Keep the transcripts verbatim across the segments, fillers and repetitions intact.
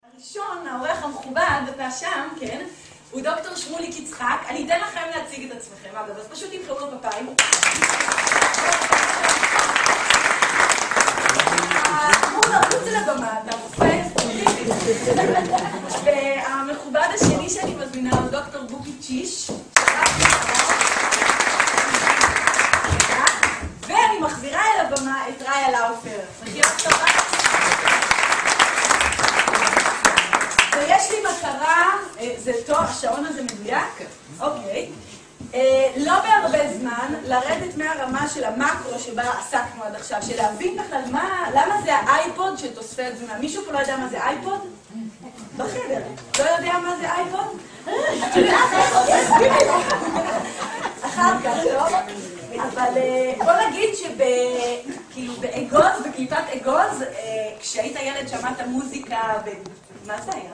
הראשון, העורך המכובד, אתה שם, כן, הוא דוקטור שמוליק יצחק. אני אתן לכם להציג את עצמכם, אגב, אז פשוט תמחאו לו בפיים. הוא נרוץ על הבמה, אתה רופא ספורטיבי. והמכובד השני שאני מזמינה הוא דוקטור בוקי צ'יש. ואני מחזירה אל הבמה את ראיה לאופר. מחיאות כפיים. ויש לי מטרה, זה טוב, השעון הזה מדויק? אוקיי. לא בהרבה זמן, לרדת מהרמה של המקרו שבה עסקנו עד עכשיו, של להבין בכלל למה זה האייפוד של תוספי תזונה. מישהו פה לא יודע מה זה אייפוד? בחדר. לא יודע מה זה אייפוד? אחר כך, לא? אבל בוא נגיד שכאילו באגוז, בקליפת אגוז, כשהיית ילד שמעת מוזיקה, מה זה היה?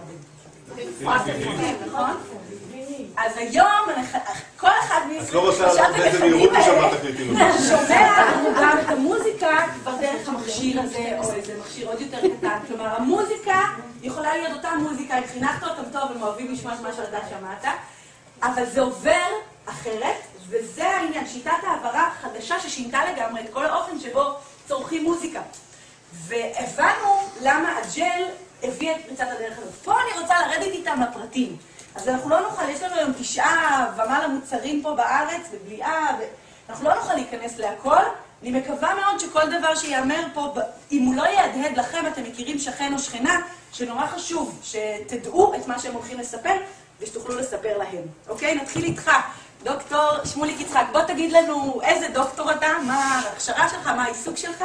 נכון? אז היום, כל אחד את לא רוצה באיזה מהירות ושמעת תקליטים. שומע גם את המוזיקה כבר דרך המכשיר הזה, או איזה מכשיר עוד יותר קטן. כלומר, המוזיקה יכולה להיות אותה מוזיקה, אם חינכת אותם טוב, הם אוהבים לשמוע את מה שאתה שמעת, אבל זה עובר אחרת, וזה העניין, שיטת העברה חדשה ששינתה לגמרי את כל האופן שבו צורכים מוזיקה. והבנו למה הג'ל הביא את פריצת הדרך הזאת. פה אני רוצה לרדת איתם לפרטים. אז אנחנו לא נוכל, יש לנו היום תשעה ומעלה מוצרים פה בארץ, בבליעה, ואנחנו לא נוכל להיכנס להכל. אני מקווה מאוד שכל דבר שיאמר פה, אם הוא לא יהדהד לכם, אתם מכירים שכן או שכנה, שנורא חשוב שתדעו את מה שהם הולכים לספר, ושתוכלו לספר להם. אוקיי? נתחיל איתך. דוקטור שמוליק יצחק, בוא תגיד לנו איזה דוקטור אתה, מה ההכשרה שלך, מה העיסוק שלך?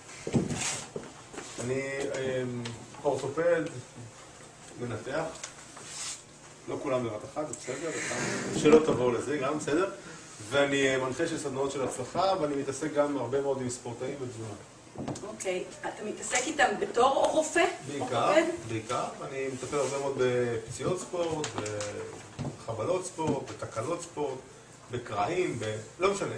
אני אורתופד, מנתח, לא כולם בבת אחת, זה בסדר, שלא תבואו לזה, גם בסדר. ואני מנחה של סדנאות של הצלחה, ואני מתעסק גם הרבה מאוד עם ספורטאים ותזונה. אוקיי, אתה מתעסק איתם בתור או רופא? בעיקר, בעיקר. אני מטפל הרבה מאוד בפציעות ספורט, בחבלות ספורט, בתקלות ספורט, בקרעים, ב... לא משנה.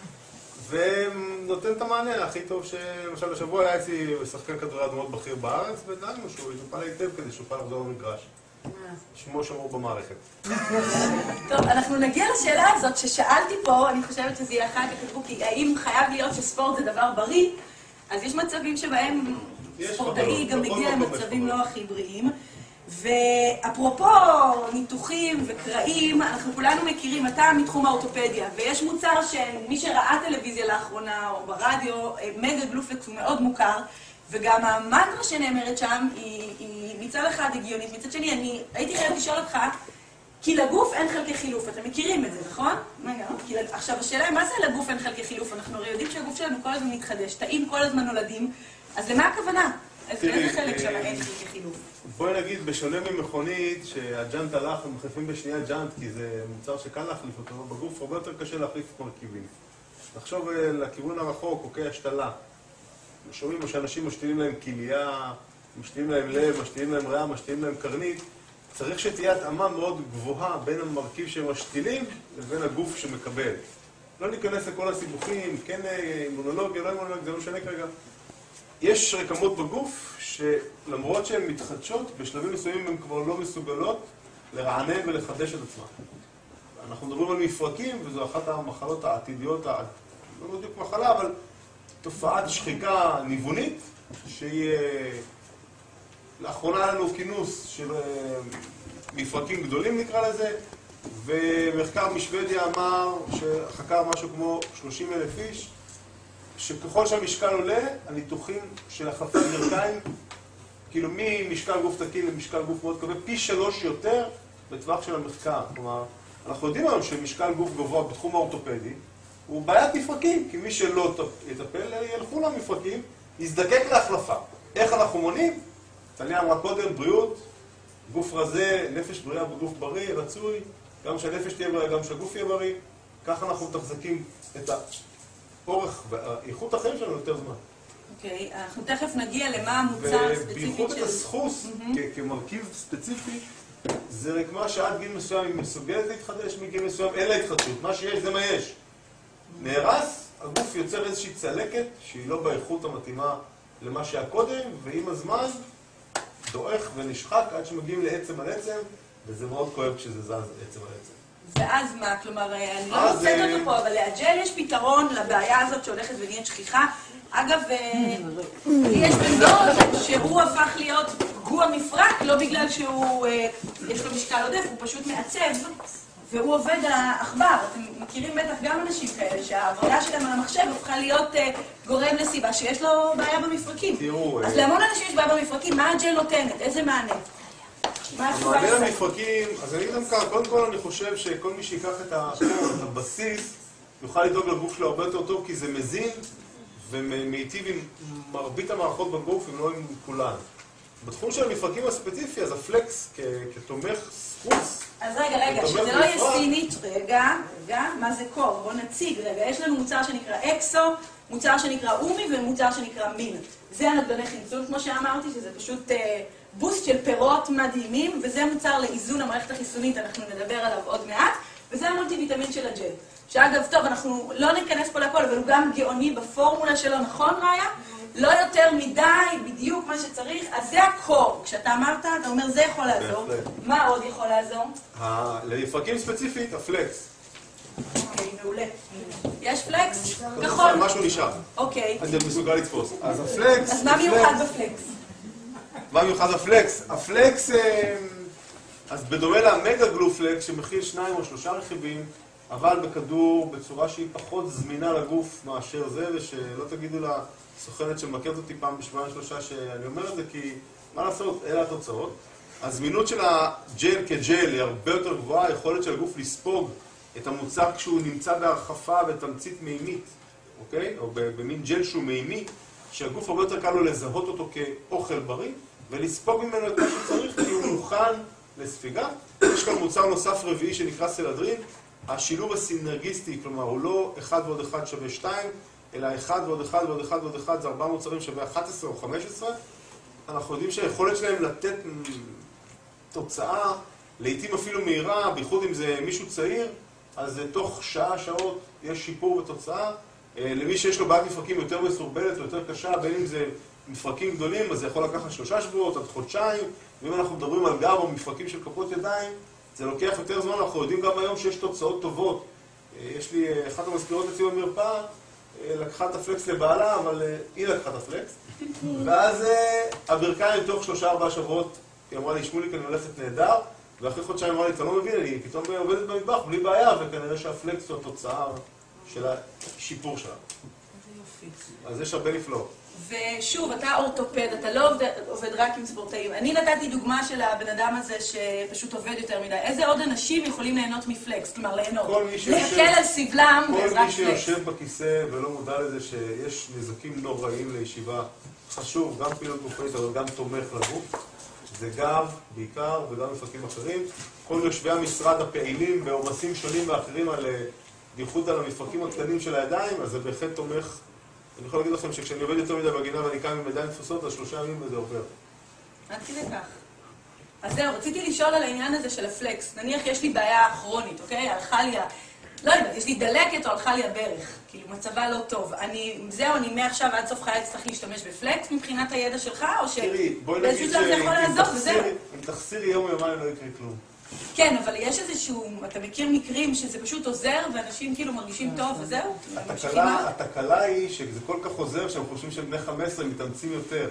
ונותן את המענה הכי טוב שלמשל בשבוע היה אצלי שחקן כדוריד מאוד בכיר בארץ, ודאגנו שהוא יטופל היטב כדי שיוכל לחזור למגרש. שמו שמור במערכת. טוב, אנחנו נגיע לשאלה הזאת ששאלתי פה, אני חושבת שזה יהיה אחר כך, כי האם חייב להיות שספורט זה דבר בריא, אז יש מצבים שבהם ספורטאי גם מגיע למצבים לא הכי בריאים. ואפרופו ניתוחים וקרעים, אנחנו כולנו מכירים, אתה מתחום האורתופדיה, ויש מוצר שמי שראה טלוויזיה לאחרונה או ברדיו, מגה גלופלקס הוא מאוד מוכר, וגם המנטרה שנאמרת שם היא, היא מצד אחד הגיונית, מצד שני אני הייתי חייבת לשאול אותך, כי לגוף אין חלקי חילוף, אתם מכירים את זה, נכון? עכשיו השאלה היא, מה זה לגוף אין חלקי חילוף? אנחנו הרי יודעים שהגוף שלנו כל הזמן מתחדש, תאים כל הזמן נולדים, אז למה הכוונה? אז איזה חלק שם אין חלקי חילוף? בואי נגיד, בשונה ממכונית, שהג'אנט הלך ומחליפים בשנייה ג'אנט, כי זה מוצר שקל להחליף אותו, בגוף הרבה יותר קשה להחליף מרכיבים. לחשוב לכיוון הרחוק, אוקיי, השתלה. שומעים שאנשים משתילים להם כליה, משתילים להם לב, משתילים להם ריאה, משתילים להם קרנית. צריך שתהיה התאמה מאוד גבוהה בין המרכיב שמשתילים לבין הגוף שמקבל. לא ניכנס לכל הסיבוכים, כן אימונולוגיה, לא אימונולוגיה, זה לא משנה כרגע. יש רקמות בגוף שלמרות שהן מתחדשות, בשלבים מסוימים הן כבר לא מסוגלות לרענן ולחדש את עצמן. אנחנו מדברים על מפרקים, וזו אחת המחלות העתידיות, לא בדיוק מחלה, אבל תופעת שחיקה ניוונית, שהיא לאחרונה לנו כינוס של מפרקים גדולים נקרא לזה, ומחקר משוודיה אמר שחקר משהו כמו שלושים אלף איש, שככל שהמשקל עולה, הניתוחים של החלפת ברכיים, כאילו ממשקל גוף תקין למשקל גוף מאוד כבד, פי שלוש יותר בטווח של המחקר. כלומר, אנחנו יודעים היום שמשקל גוף גבוה בתחום האורתופדי, הוא בעיית מפרקים, כי מי שלא יטפל, ילכו למפרקים, יזדקק להחלפה. איך אנחנו מונים? טליה אמרה קודם, בריאות, גוף רזה, נפש בריאה בגוף בריא, רצוי, גם שהנפש תהיה בריאה, גם שהגוף יהיה בריא, ככה אנחנו מתחזקים את האורך ואיכות החיים שלנו יותר זמן. אוקיי, אנחנו תכף נגיע למה המוצר הספציפית של... ובייחוד את הסחוס, כמרכיב ספציפי, זה רקמה שעד גיל מסוים היא מסוגלת להתחדש, מגיל מסוים אין לה התחדשות, מה שיש זה מה יש. נהרס, הגוף יוצר איזושהי צלקת שהיא לא באיכות המתאימה למה שהיה קודם, ועם הזמן דועך ונשחק עד שמגיעים לעצם על עצם, וזה מאוד כואב כשזה זז עצם על עצם. ואז מה? כלומר, אני לא מוצאת אותו פה, אבל לג'ל יש פתרון לבעיה הזאת שהולכת ונהיית שכיחה. אגב, לי יש בן דוד שהוא הפך להיות פגוע מפרק, לא בגלל שהוא, יש לו משקל עודף, הוא פשוט מעצב, והוא עובד על העכבר. אתם מכירים בטח גם אנשים כאלה, שהעבודה שלהם על המחשב הפכה להיות גורם לסיבה שיש לו בעיה במפרקים. אז להמון אנשים יש בעיה במפרקים, מה הג'ל נותנת? איזה מענה? המענה למפרקים, אז אני אגיד גם ככה, קודם כל אני חושב שכל מי שיקח את הבסיס יוכל לדאוג לגוף שלו הרבה יותר טוב, כי זה מזין ומיטיב עם מרבית המערכות בגוף, אם לא עם כולן. בתחום של המפרקים הספציפי, אז הפלקס כתומך סחוס. אז רגע, רגע, שזה לא יהיה סינית, רגע, רגע, מה זה קור? בואו נציג, רגע, יש לנו מוצר שנקרא אקסו, מוצר שנקרא אומי ומוצר שנקרא מין. זה הנוגדני חמצון, כמו שאמרתי, שזה פשוט בוסט של פירות מדהימים, וזה מוצר לאיזון המערכת החיסונית, אנחנו נדבר עליו עוד מעט, וזה המולטי ויטמין של הג'ל. שאגב, טוב, אנחנו לא ניכנס פה לכל, אבל הוא גם גאוני בפורמולה שלו, נכון ראיה? לא יותר מדי, בדיוק מה שצריך, אז זה הקור. כשאתה אמרת, אתה אומר, זה יכול לעזור. מה עוד יכול לעזור? למפרקים ספציפית, הפלקס. אוקיי, מעולה. יש פלקס? כחול. משהו נשאר. אוקיי. אני מסוגל לתפוס. אז הפלקס... אז מה מיוחד בפלקס? מה מיוחד בפלקס? הפלקס, אז בדומה למגה גלופלקס, שמכיל שניים או שלושה רכיבים, אבל בכדור בצורה שהיא פחות זמינה לגוף מאשר זה, ושלא תגידו לסוכנת שמכרת אותי פעם בשבועיים שלושה שאני אומר את זה, כי מה לעשות, אלה התוצאות. הזמינות של הג'ל כג'ל היא הרבה יותר גבוהה, היכולת של הגוף לספוג את המוצר כשהוא נמצא בהרחפה בתמצית מימית, אוקיי? או במין ג'ל שהוא מימי, שהגוף הרבה יותר קל לו לזהות אותו כאוכל בריא, ולספוג ממנו את מה שצריך, כי הוא מוכן לספיגה. יש כאן מוצר נוסף רביעי שנקרא סלדרין, השילוב הסינרגיסטי, כלומר, הוא לא אחד ועוד אחד שווה שתיים, אלא אחד ועוד אחד ועוד אחד ועוד אחד, זה ארבעה מוצרים שווה אחת עשרה או חמש עשרה. אנחנו יודעים שהיכולת שלהם לתת תוצאה, לעתים אפילו מהירה, בייחוד אם זה מישהו צעיר, אז תוך שעה, שעות, יש שיפור בתוצאה. למי שיש לו בעיית מפרקים יותר מסורבלת או יותר קשה, בין אם זה מפרקים גדולים, אז זה יכול לקחת שלושה שבועות עד חודשיים, ואם אנחנו מדברים על גב או מפרקים של כפות ידיים, זה לוקח יותר זמן. אנחנו יודעים גם היום שיש תוצאות טובות. יש לי אחת המזכירות אצלי במרפאה, לקחה את הפלקס לבעלה, אבל היא לקחה את הפלקס. ואז הברכיים תוך שלושה ארבעה שבועות, היא אמרה לי, שמוליק, אני הולכת נהדר, ואחרי חודשיים אמרה לי, אתה לא מבין, אני פתאום עובדת במטבח בלי בעיה, וכנראה שהפלקס הוא התוצאה של השיפור שלה. אז יש הרבה נפלאות. ושוב, אתה אורתופד, אתה לא עובד, עובד רק עם ספורטאים. אני נתתי דוגמה של הבן אדם הזה שפשוט עובד יותר מדי. איזה עוד אנשים יכולים ליהנות מפלקס? כלומר, ליהנות. להקל על סבלם בעזרת פלקס. כל מי שיושב בכיסא ולא מודע לזה שיש נזקים נוראים לישיבה, חשוב, גם פעילות גופנית, אבל גם תומך לגוף. זה גב, בעיקר, וגם מפרקים אחרים. כל יושבי המשרד הפעילים בעומסים שונים ואחרים, בייחוד על המפרקים הקטנים של הידיים, אז זה בהחלט תומך. אני יכול להגיד לכם שכשאני עובד יותר מדי בגינה ואני קם עם ידיים תפוסות, אז שלושה ימים וזה עובר. עד כדי כך. אז זהו, רציתי לשאול על העניין הזה של הפלקס. נניח יש לי בעיה כרונית, אוקיי? הלכה לי, לא יודעת, יש לי דלקת או הלכה לי הברך. כאילו, מצבה לא טוב. אני, זהו, אני מעכשיו עד סוף חיי צריך להשתמש בפלקס מבחינת הידע שלך, או ש... תראי, בואי נגיד שאם תחסירי יום יומיים לא יקרה כלום. כן, אבל יש איזשהו, אתה מכיר מקרים שזה פשוט עוזר, ואנשים כאילו מרגישים טוב, וזהו? התקלה, התקלה היא שזה כל כך עוזר שהם חושבים שהם בני חמש עשרה מתאמצים יותר.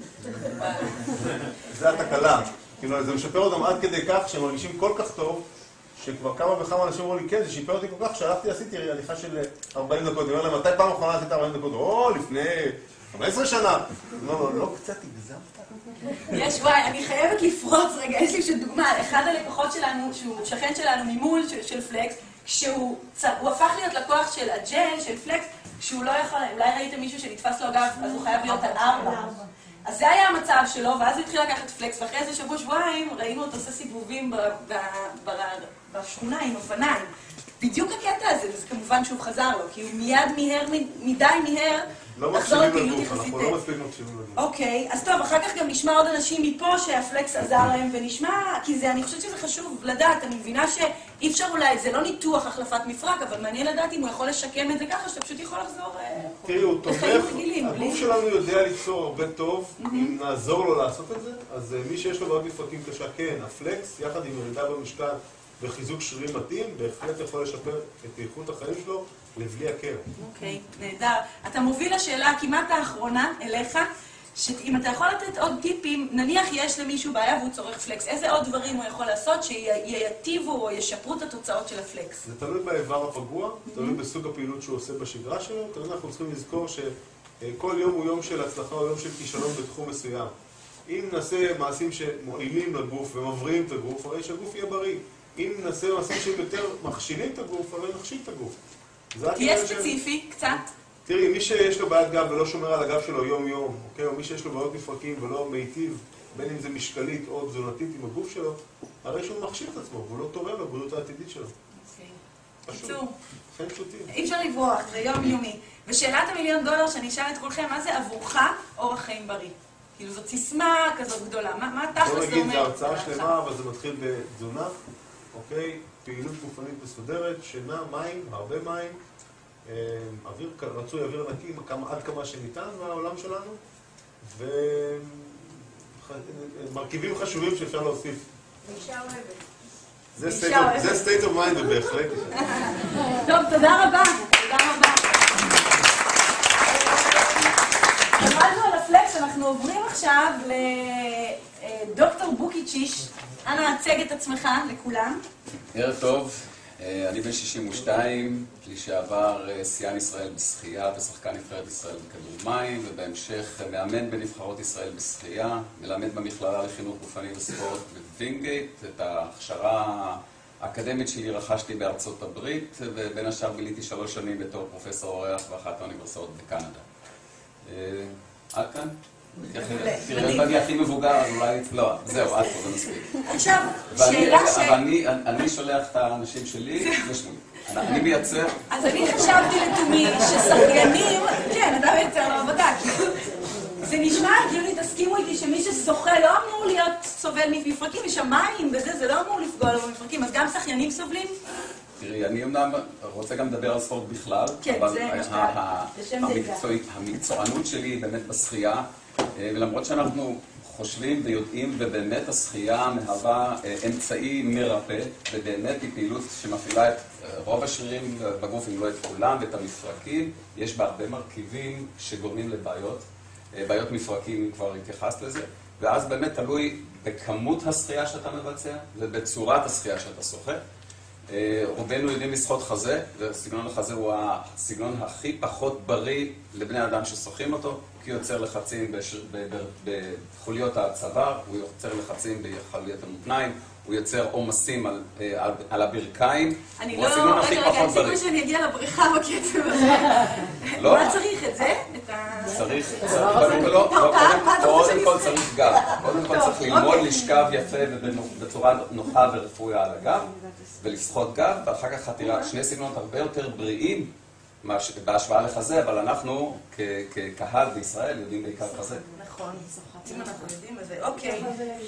זה התקלה. כאילו, זה משפר אותם עד כדי כך שהם מרגישים כל כך טוב, שכבר כמה וכמה אנשים אמרו לי, כן, זה שיפר אותי כל כך, שהלכתי, עשיתי הליכה של ארבעים דקות. אני אומר להם, מתי פעם אחרונה עשית ארבעים דקות? או, לפני חמש עשרה שנה. לא, לא, קצת הגזמת. יש, וואי, אני חייבת לפרוץ רגע, יש לי של דוגמה, אחד הלקוחות שלנו, שהוא שכן שלנו ממול של פלקס, כשהוא הפך להיות לקוח של הג'ל, של פלקס, כשהוא לא יכול, אולי ראיתם מישהו שנתפס לו אגב, אז הוא חייב להיות על ארבע. אז זה היה המצב שלו, ואז הוא התחיל לקחת פלקס, ואחרי איזה שבוע שבועיים ראינו אותו עושה סיבובים בשכונה עם אופניים. בדיוק הקטע הזה, וזה כמובן שהוא חזר לו, כי הוא מיד מיהר, מדי מיהר, לא מקשיבים לגוף, אנחנו לא מספיק מקשיבים לגוף. אוקיי, אז טוב, אחר כך גם נשמע עוד אנשים מפה שהפלקס עזר להם, ונשמע, כי זה, אני חושבת שזה חשוב לדעת, אני מבינה שאי אפשר אולי, זה לא ניתוח החלפת מפרק, אבל מעניין לדעת אם הוא יכול לשקם את זה ככה, שאתה פשוט יכול לחזור תראי, הוא תומך, הגוף שלנו יודע ליצור הרבה טוב, אם נעזור לו לעשות את זה, אז מי שיש לו בעיות מפרקים קשה, כן, הפלקס, יחד עם ירידה במשקל וחיזוק שרירים מתאים, בהחלט יכול לשפר את איכות החיים שלו לבלי הכר. אוקיי, נהדר. אתה מוביל לשאלה כמעט האחרונה אליך, שאם אתה יכול לתת עוד טיפים, נניח יש למישהו בעיה והוא צורך פלקס, איזה עוד דברים הוא יכול לעשות שייטיבו או ישפרו את התוצאות של הפלקס? זה תלוי באיבר הפגוע, תלוי בסוג הפעילות שהוא עושה בשגרה שלו, תלוי אנחנו צריכים לזכור שכל יום הוא יום של הצלחה או יום של כישלון בתחום מסוים. אם נעשה מעשים שמועילים לגוף ומבריאים את הגוף, הרי שהגוף יהיה בריא. אם נעשה מעשים שיותר מכשילים את הגוף, הרי נכשיל את הגוף. תהיה ספציפי, קצת. תראי, מי שיש לו בעיית גב ולא שומר על הגב שלו יום-יום, אוקיי? או מי שיש לו בעיות מפרקים ולא מיטיב, בין אם זה משקלית או תזונתית עם הגוף שלו, הרי שהוא מכשיל את עצמו, והוא לא תורם לבריאות העתידית שלו. אוקיי. פשוט. חיים פשוטים. אי אפשר לברוח, זה יום-יומי. ושאלת המיליון דולר שאני אשאל את כולכם, מה זה עבורך אורח חיים בריא? כאילו זאת סיסמה כזאת גדולה, מה תכלס זה אומר? בוא נגיד, זה הרצאה שלמה, אבל זה מתחיל בתזונה, אוקיי? פעילות גופנית מסודרת, שינה, מים, הרבה מים, אוויר, רצוי אוויר נקי עד כמה שניתן מהעולם שלנו, ומרכיבים חשובים שאפשר להוסיף. ואישה אוהבת. זה state of mind בהחלט. טוב, תודה רבה. תודה רבה. למדנו על הפלקס, אנחנו עוברים עכשיו לדוקטור בוקיצ'יש. אנא, הצג את עצמך לכולם. ערב טוב, אני בן שישים ושתיים, לשעבר שיאן ישראל בשחייה ושחקן נבחרת ישראל בכדור מים, ובהמשך מאמן בנבחרות ישראל בשחייה, מלמד במכללה לחינוך גופני וספורט בווינגייט. את ההכשרה האקדמית שלי רכשתי בארצות הברית, ובין השאר ביליתי שלוש שנים בתור פרופסור אורח באחת האוניברסיטאות בקנדה. עד כאן? תראה, אם אני הכי מבוגר, אז אולי... לא, זהו, עד פה, זה מספיק. עכשיו, שאלה ש... אבל אני שולח את האנשים שלי, לשמוי. אני מייצר... אז אני חשבתי לתומי ששחיינים... כן, אתה מייצר לעבודה. זה נשמע הגיוני, תסכימו איתי שמי ששוחה לא אמור להיות סובל מפרקים, יש מים וזה, זה לא אמור לפגוע לו במפרקים, אז גם שחיינים סובלים? תראי, אני אמנם רוצה גם לדבר על ספורט בכלל, אבל המקצוענות שלי היא באמת בשחייה, ולמרות שאנחנו חושבים ויודעים, ובאמת השחייה מהווה אמצעי מרפא, ובאמת היא פעילות שמפעילה את רוב השרירים בגוף, אם לא את כולם, ואת המפרקים, יש בה הרבה מרכיבים שגורמים לבעיות, בעיות מפרקים, אם כבר התייחסת לזה, ואז באמת תלוי בכמות השחייה שאתה מבצע, ובצורת השחייה שאתה שוחה. רובנו יודעים לשחות חזה, וסגנון החזה הוא הסגנון הכי פחות בריא לבני אדם ששוחים אותו, כי הוא יוצר לחצים בחוליות הצוואר, הוא יוצר לחצים בחוליות המותניים, הוא יוצר עומסים על, על, על הברכיים, הוא הסגנון הכי פחות בריא. רגע, רגע, הסיכוי שאני אגיע לבריכה בקצב הזה. מה צריך את זה? צריך, קודם כל צריך גב, קודם כל צריך ללמוד לשכב יפה ובצורה נוחה ורפויה על הגב, ולשחות גב, ואחר כך חתירה, שני סגנונות הרבה יותר בריאים בהשוואה לחזה, אבל אנחנו כקהל בישראל יודעים בעיקר חזה. נכון, אם אנחנו יודעים את זה, אוקיי.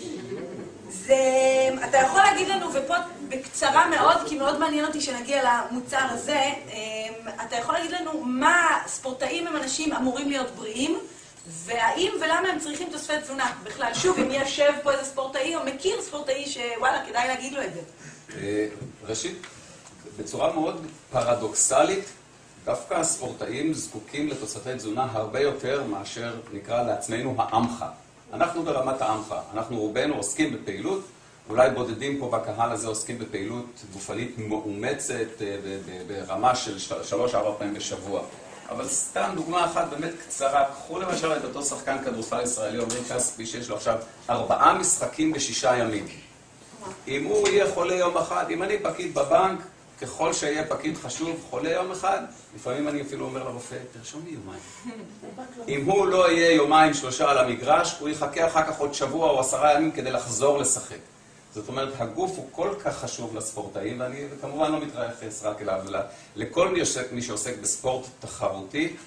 אתה יכול להגיד לנו, ופה בקצרה מאוד, כי מאוד מעניין אותי שנגיע למוצר הזה, אתה יכול להגיד לנו מה ספורטאים הם אנשים אמורים להיות בריאים, והאם ולמה הם צריכים תוספי תזונה בכלל. שוב, אם יושב פה איזה ספורטאי או מכיר ספורטאי שוואלה, כדאי להגיד לו את זה. ראשית, בצורה מאוד פרדוקסלית, דווקא הספורטאים זקוקים לתוספי תזונה הרבה יותר מאשר נקרא לעצמנו העמך. אנחנו ברמת העמך, אנחנו רובנו עוסקים בפעילות, אולי בודדים פה בקהל הזה עוסקים בפעילות גופנית מאומצת ברמה של שלוש ארבע פעמים בשבוע. אבל סתם דוגמה אחת באמת קצרה, קחו למשל את אותו שחקן כדורסל ישראלי, אומרים כספי שיש לו עכשיו ארבעה משחקים בשישה ימים. אם הוא יהיה חולה יום אחד, אם אני פקיד בבנק, ככל שיהיה פקיד חשוב, חולה יום אחד, לפעמים אני אפילו אומר לרופא, תרשום לי יומיים. אם הוא לא יהיה יומיים שלושה על המגרש, הוא יחכה אחר כך עוד שבוע או עשרה ימים כדי לחזור לשחק. זאת אומרת, הגוף הוא כל כך חשוב לספורטאים, ואני כמובן לא מתרייחס רק אליו, אלא לכל מי שעוסק בספורט תחרותי,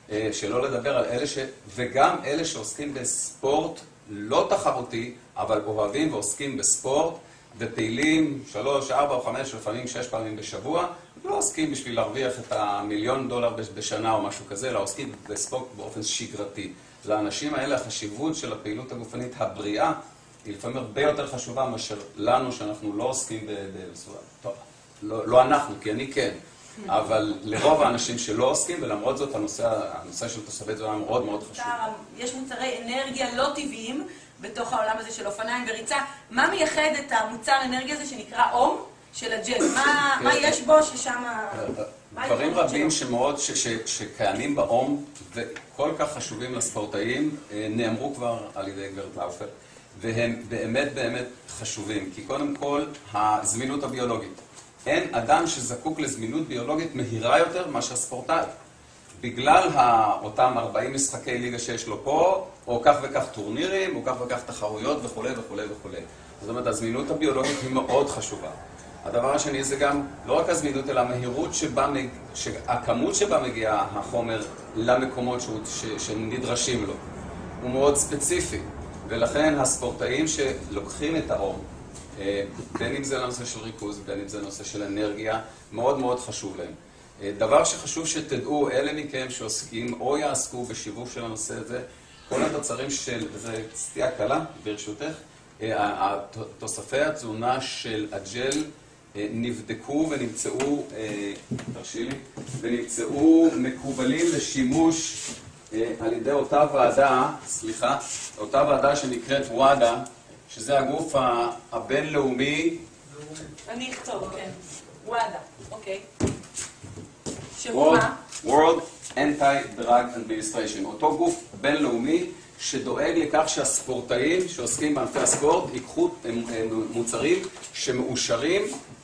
שלא לדבר על אלה ש... וגם אלה שעוסקים בספורט לא תחרותי, אבל אוהבים ועוסקים בספורט, ופעילים שלוש, ארבע או חמש, לפעמים שש פעמים בשבוע, לא עוסקים בשביל להרוויח את המיליון דולר בשנה או משהו כזה, לא עוסקים בספורט באופן שגרתי. לאנשים האלה החשיבות של הפעילות הגופנית הבריאה היא לפעמים הרבה יותר חשובה מאשר לנו שאנחנו לא עוסקים בספורט. טוב, לא, לא אנחנו, כי אני כן. אבל לרוב האנשים שלא עוסקים, ולמרות זאת הנושא, הנושא של תוספי תזונה מאוד מאוד חשוב. יש מוצרי אנרגיה לא טבעיים בתוך העולם הזה של אופניים וריצה. מה מייחד את המוצר אנרגיה הזה שנקרא אום של הג'ל? מה, מה יש בו ששם... דברים רבים שמאוד, ש, ש, שקיימים באום וכל כך חשובים לספורטאים, נאמרו כבר על ידי גברת לאופר, והם באמת באמת חשובים, כי קודם כל הזמינות הביולוגית. אין אדם שזקוק לזמינות ביולוגית מהירה יותר מאשר ספורטאי. בגלל אותם ארבעים משחקי ליגה שיש לו פה, או כך וכך טורנירים, או כך וכך תחרויות וכו' וכו' וכו'. זאת אומרת, הזמינות הביולוגית היא מאוד חשובה. הדבר השני זה גם לא רק הזמינות, אלא המהירות שבה, הכמות שבה מגיע החומר למקומות ש, שנדרשים לו. הוא מאוד ספציפי, ולכן הספורטאים שלוקחים את האום, בין אם זה לנושא של ריכוז, בין אם זה לנושא של אנרגיה, מאוד מאוד חשוב להם. דבר שחשוב שתדעו, אלה מכם שעוסקים או יעסקו בשיווק של הנושא הזה, כל התוצרים של, וזה סטייה קלה ברשותך, תוספי התזונה של הג'ל נבדקו ונמצאו, תרשי לי, ונמצאו מקובלים לשימוש על ידי אותה ועדה, סליחה, אותה ועדה שנקראת וואדה, שזה הגוף הבינלאומי. אני אכתוב, כן. וואדה, אוקיי. שהוא מה? World Anti-Drug Administration, אותו גוף בינלאומי שדואג לכך שהספורטאים שעוסקים בענפי הספורט ייקחו מוצרים שמאושרים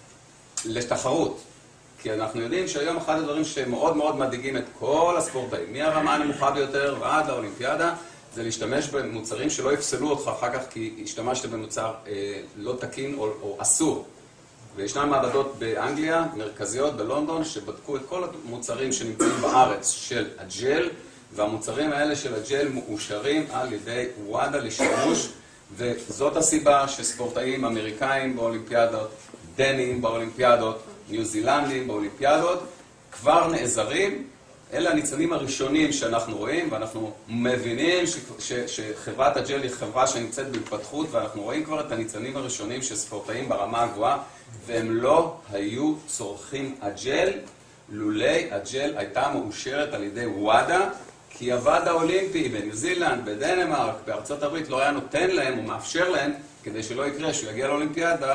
לתחרות. כי אנחנו יודעים שהיום אחד הדברים שמאוד מאוד מדאיגים את כל הספורטאים, מהרמה הנמוכה ביותר ועד לאולימפיאדה, זה להשתמש במוצרים שלא יפסלו אותך אחר כך כי השתמשת במוצר אה, לא תקין או, או אסור. וישנן מעבדות באנגליה, מרכזיות בלונדון, שבדקו את כל המוצרים שנמצאים בארץ של הג'ל, והמוצרים האלה של הג'ל מאושרים על ידי וואדה לשימוש, וזאת הסיבה שספורטאים אמריקאים באולימפיאדות, דנים באולימפיאדות, ניו זילנדים באולימפיאדות, כבר נעזרים. אלה הניצנים הראשונים שאנחנו רואים, ואנחנו מבינים ש, ש, שחברת הג'ל היא חברה שנמצאת בהתפתחות, ואנחנו רואים כבר את הניצנים הראשונים של ספורטאים ברמה הגבוהה, והם לא היו צורכים הג'ל, לולי הג'ל הייתה מאושרת על ידי וואדה, כי הוועד האולימפי בניו זילנד, בדנמרק, בארצות הברית לא היה נותן להם או מאפשר להם, כדי שלא יקרה שהוא יגיע לאולימפיאדה,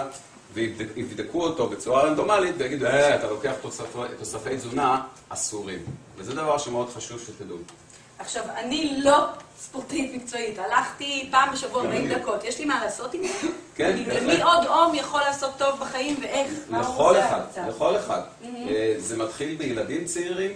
ויבדקו אותו בצורה רנדומלית ויגידו, אה, אתה לוקח תוספי, תוספי תזונה אסורים. וזה דבר שמאוד חשוב שתדעו. עכשיו, אני לא ספורטאית מקצועית. הלכתי פעם בשבוע ארבעים דקות. יש לי מה לעשות עם זה? כן, בהחלט. למי עוד אום יכול לעשות טוב בחיים ואיך? לכל אחד, לכל אחד. זה מתחיל בילדים צעירים,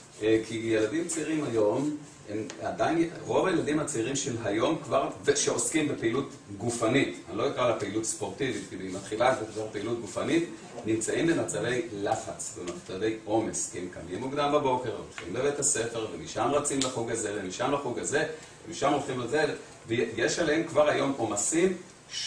כי ילדים צעירים היום, הם עדיין, רוב הילדים הצעירים של היום כבר, שעוסקים בפעילות גופנית, אני לא אקרא לה פעילות ספורטיבית, כי היא מתחילה כבר פעילות גופנית, נמצאים במצבי לחץ, במצבי עומס, כי הם קמים מוקדם בבוקר, הולכים לבית הספר, ומשם רצים לחוג הזה, ומשם לחוג הזה, ומשם הולכים לזה, ויש עליהם כבר היום עומסים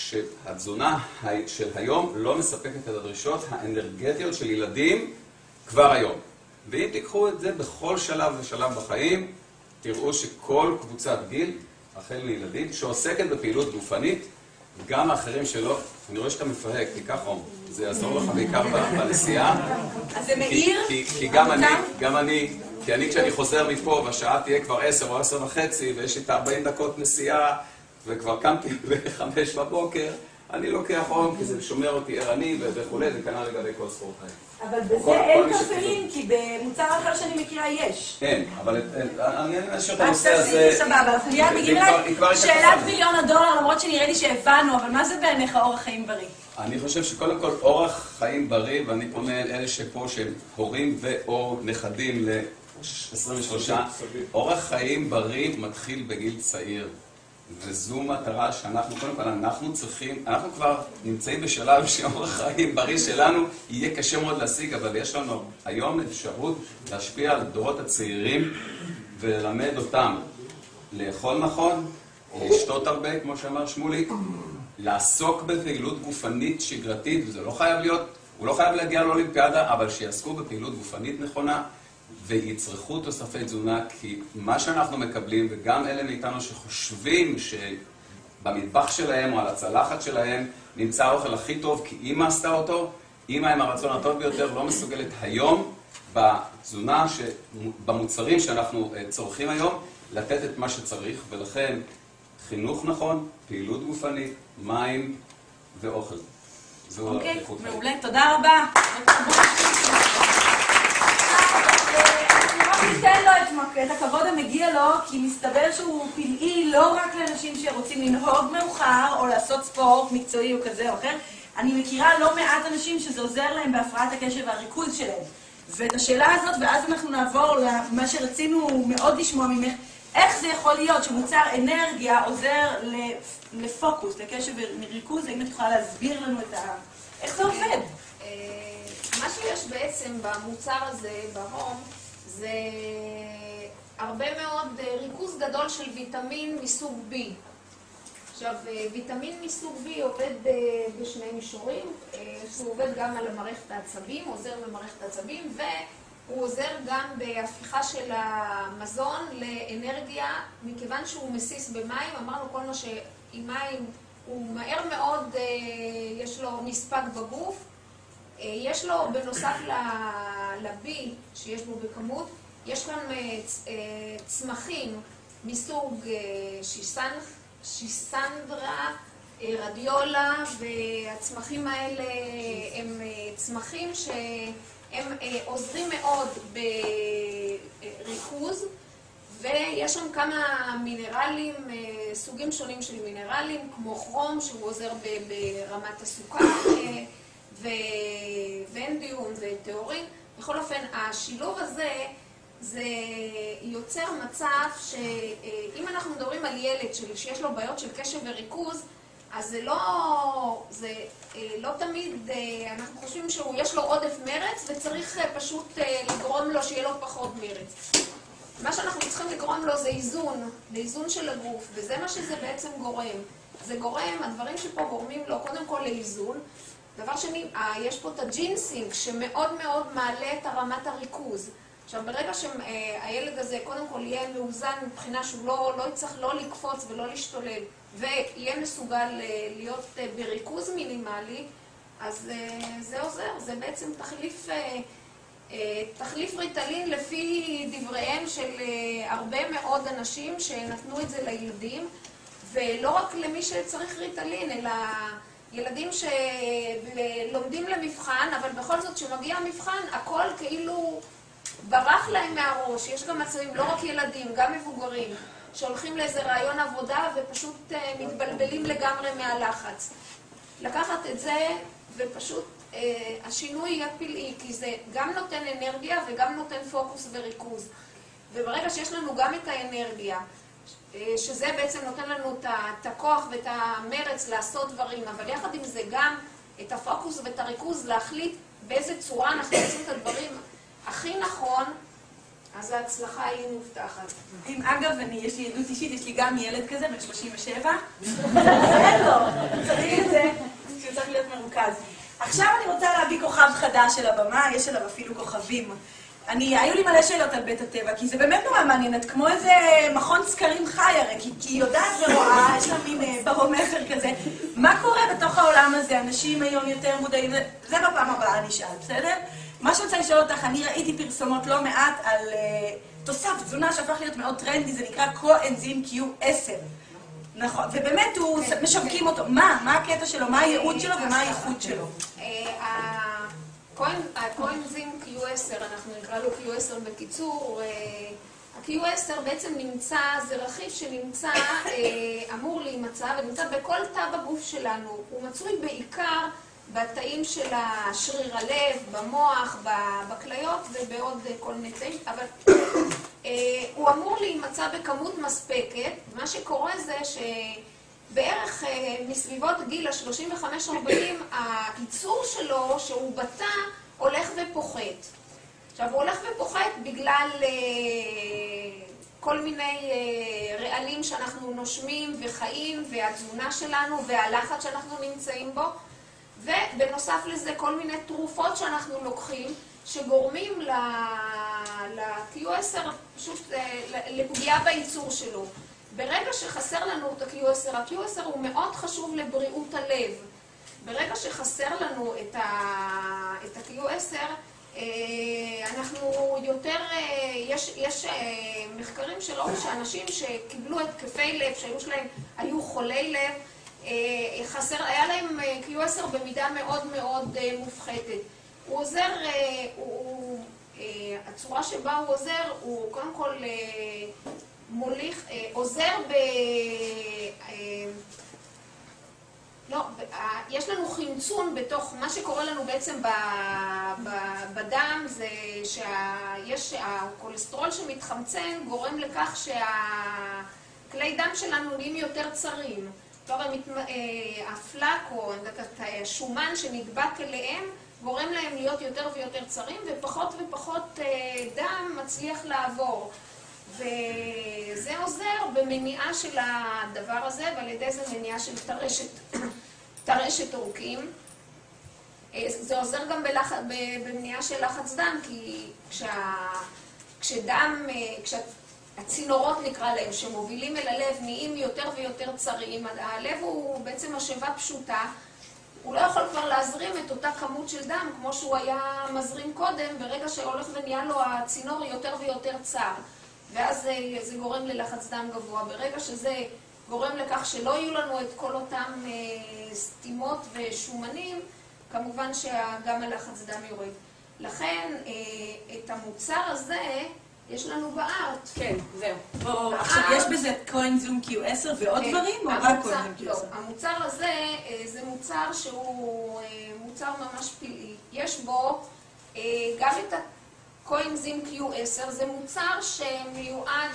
שהתזונה של היום לא מספקת את הדרישות האנרגטיות של ילדים כבר היום. ואם תיקחו את זה בכל שלב ושלב בחיים, תראו שכל קבוצת גיל, החל לילדים, שעוסקת בפעילות גופנית, גם האחרים שלו, אני רואה שאתה מפהק, תיקח רום, זה יעזור לך בעיקר בנסיעה. אז זה מאיר? כי, כי גם אני, גם אני, כי אני כשאני חוזר מפה, והשעה תהיה כבר עשר או עשר וחצי, ויש לי את ארבעים דקות נסיעה, וכבר קמתי בחמש בבוקר, אני לוקח רום, כי זה שומר אותי ערני וכו', זה כנראה לגבי כל ספורטאי. אבל בזה אין קפאין, כי במוצר אחר שאני מכירה יש. אין, אבל אני אשאיר את הנושא הזה... סבבה, אנחנו מיד מגיעים אליי שאלת מיליון הדולר, למרות שנראה לי שהבנו, אבל מה זה בעיניך אורח חיים בריא? אני חושב שקודם כל אורח חיים בריא, ואני פונה אל אלה שפה שהם הורים ו/או נכדים ל-עשרים ושלוש, אורח חיים בריא מתחיל בגיל צעיר. וזו מטרה שאנחנו, קודם כל, אנחנו צריכים, אנחנו כבר נמצאים בשלב שאורח חיים בריא שלנו יהיה קשה מאוד להשיג, אבל יש לנו היום אפשרות להשפיע על הדורות הצעירים, וללמד אותם לאכול נכון, לשתות הרבה, כמו שאמר שמוליק, לעסוק בפעילות גופנית שגרתית, וזה לא חייב להיות, הוא לא חייב להגיע לאולימפיאדה, אבל שיעסקו בפעילות גופנית נכונה, ויצרכו תוספי תזונה, כי מה שאנחנו מקבלים, וגם אלה מאיתנו שחושבים שבמטבח שלהם או על הצלחת שלהם נמצא האוכל הכי טוב, כי אמא עשתה אותו, אמא עם הרצון הטוב ביותר לא מסוגלת היום, בתזונה, במוצרים שאנחנו צורכים היום, לתת את מה שצריך, ולכן חינוך נכון, פעילות גופנית, מים ואוכל. אוקיי, מעולה, תודה רבה. ניתן לו את הכבוד המגיע לו, כי מסתבר שהוא פלאי לא רק לאנשים שרוצים לנהוג מאוחר, או לעשות ספורט מקצועי או כזה או אחר. אני מכירה לא מעט אנשים שזה עוזר להם בהפרעת הקשב והריכוז שלהם. ואת השאלה הזאת, ואז אנחנו נעבור למה שרצינו מאוד לשמוע ממך, איך זה יכול להיות שמוצר אנרגיה עוזר לפוקוס, לקשב וריכוז? האם את יכולה להסביר לנו את ה... איך זה עובד? מה שיש בעצם במוצר הזה, בהום, זה הרבה מאוד ריכוז גדול של ויטמין מסוג B. עכשיו, ויטמין מסוג B עובד בשני מישורים, הוא עובד גם על מערכת העצבים, עוזר במערכת העצבים, והוא עוזר גם בהפיכה של המזון לאנרגיה, מכיוון שהוא מסיס במים. אמרנו כל מה שעם מים הוא מהר מאוד, יש לו נספק בגוף. יש לו, בנוסף ל-B שיש בו בכמות, יש כאן צמחים מסוג שיסנך, שיסנדרה, רדיולה, והצמחים האלה הם צמחים שהם עוזרים מאוד בריכוז, ויש שם כמה מינרלים, סוגים שונים של מינרלים, כמו כרום שהוא עוזר ברמת הסוכר, ואנדיום וטהורין. בכל אופן, השילוב הזה זה יוצר מצב שאם אנחנו מדברים על ילד שיש לו בעיות של קשב וריכוז, אז זה לא, זה לא תמיד, אנחנו חושבים שיש לו עודף מרץ וצריך פשוט לגרום לו שיהיה לו פחות מרץ. מה שאנחנו צריכים לגרום לו זה איזון, לאיזון של הגוף, וזה מה שזה בעצם גורם. זה גורם, הדברים שפה גורמים לו קודם כל לאיזון. דבר שני, יש פה את הג'ינסינג שמאוד מאוד מעלה את הרמת הריכוז. עכשיו, ברגע שהילד הזה קודם כל יהיה מאוזן מבחינה שהוא לא, לא יצטרך לא לקפוץ ולא להשתולל, ויהיה מסוגל להיות בריכוז מינימלי, אז זה עוזר. זה בעצם תחליף, תחליף ריטלין לפי דבריהם של הרבה מאוד אנשים שנתנו את זה לילדים, ולא רק למי שצריך ריטלין, אלא ילדים שלומדים למבחן, אבל בכל זאת שמגיע המבחן, הכל כאילו ברח להם מהראש. יש גם מצבים, לא רק ילדים, גם מבוגרים, שהולכים לאיזה רעיון עבודה ופשוט מתבלבלים לגמרי מהלחץ. לקחת את זה ופשוט השינוי יהיה פלאי, כי זה גם נותן אנרגיה וגם נותן פוקוס וריכוז. וברגע שיש לנו גם את האנרגיה, שזה בעצם נותן לנו את הכוח ואת המרץ לעשות דברים, אבל יחד עם זה גם את הפוקוס ואת הריכוז להחליט באיזה צורה אנחנו עושים את הדברים הכי נכון, אז ההצלחה היא מובטחת. אם אגב, אני, יש לי עדות אישית, יש לי גם ילד כזה, בן שלושים ושבע, אין לו, צריך את זה, שהוא צריך להיות מרוכז. עכשיו אני רוצה להביא כוכב חדש של הבמה, יש עליו אפילו כוכבים. אני, היו לי מלא שאלות על בית הטבע, כי זה באמת נורא מעניינת, כמו איזה מכון סקרים חי הרי, כי היא יודעת ורואה, יש לה מין ברומטר כזה. מה קורה בתוך העולם הזה? אנשים היום יותר מודעים, זה בפעם הבאה אני אשאל, בסדר? מה שאני רוצה לשאול אותך, אני ראיתי פרסומות לא מעט על uh, תוסף תזונה שהפך להיות מאוד טרנדי, זה נקרא קו-אנזים קיו עשר. נכון, ובאמת הוא משווקים אותו. מה? מה הקטע שלו? מה הייעוד שלו ומה הייחוד שלו? הקו-אנזים קיו עשר, אנחנו נקרא לו קיו עשר בקיצור, ה-קיו עשר בעצם נמצא, זה רכיב שנמצא, אמור להימצא, ונמצא בכל תא בגוף שלנו. הוא מצוי בעיקר בתאים של השריר הלב, במוח, בכליות ובעוד כל מיני תאים, אבל הוא אמור להימצא בכמות מספקת. מה שקורה זה שבערך מסביבות גיל ה-שלושים וחמש ארבעים, הייצור שלו, שהוא בתא, הולך ופוחת. עכשיו, הוא הולך ופוחת בגלל כל מיני רעלים שאנחנו נושמים וחיים, והתזונה שלנו והלחץ שאנחנו נמצאים בו, ובנוסף לזה כל מיני תרופות שאנחנו לוקחים, שגורמים ל-קיו עשר פשוט לפגיעה בייצור שלו. ברגע שחסר לנו את ה-קיו עשר, ה-קיו עשר הוא מאוד חשוב לבריאות הלב. ברגע שחסר לנו את ה-קיו עשר, אנחנו יותר, יש, יש מחקרים שלו שאנשים שקיבלו התקפי לב, שהיו שלהם, היו חולי לב, חסר, היה להם קיו עשר במידה מאוד מאוד מופחתת. הוא עוזר, הוא, הצורה שבה הוא עוזר, הוא קודם כל מוליך, עוזר ב... לא, יש לנו חמצון בתוך, מה שקורה לנו בעצם בדם זה שיש, הכולסטרול שמתחמצן גורם לכך שהכלי דם שלנו נהיים יותר צרים. הפלק או השומן שנדבק אליהם גורם להם להיות יותר ויותר צרים, ופחות ופחות דם מצליח לעבור. וזה עוזר במניעה של הדבר הזה, ועל ידי זה מניעה של טרשת, טרשת עורקים. זה עוזר גם בלח... במניעה של לחץ דם, כי כשה... כשדם, כשהצינורות נקרא להם, שמובילים אל הלב, נהיים יותר ויותר צרים, הלב הוא בעצם משאבה פשוטה, הוא לא יכול כבר להזרים את אותה כמות של דם כמו שהוא היה מזרים קודם, ברגע שהולך ונהיה לו הצינור יותר ויותר צר. ואז זה, זה גורם ללחץ דם גבוה. ברגע שזה גורם לכך שלא יהיו לנו את כל אותם אה, סתימות ושומנים, כמובן שגם הלחץ דם יורד. לכן, אה, את המוצר הזה יש לנו בארט. כן, זהו. בוא, עכשיו, יש בזה קוינזום קיו עשר ועוד דברים, או רק קוינזום קיו עשר? לא, המוצר הזה אה, זה מוצר שהוא אה, מוצר ממש פלאי. יש בו אה, גם את ה... קוינזים קיו עשר זה מוצר שמיועד